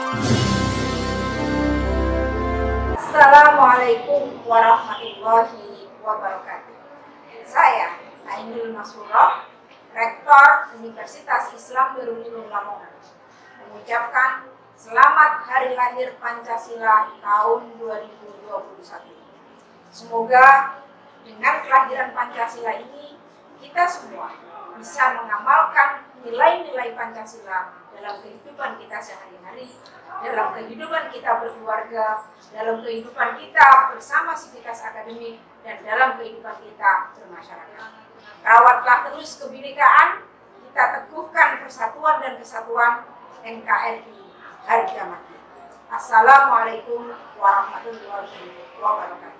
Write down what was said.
Assalamualaikum warahmatullahi wabarakatuh. Saya Ainul Masroh, Rektor Universitas Islam Nurul Ulum Lamongan, mengucapkan selamat Hari Lahir Pancasila tahun 2021. Semoga dengan kelahiran Pancasila ini kita semua bisa mengamalkan nilai-nilai Pancasila dalam kehidupan kita sehari-hari, dalam kehidupan kita berkeluarga, dalam kehidupan kita bersama sivitas akademik, dan dalam kehidupan kita bermasyarakat. Rawatlah terus kebinekaan, kita teguhkan persatuan dan kesatuan NKRI harga mati. Assalamualaikum warahmatullahi wabarakatuh.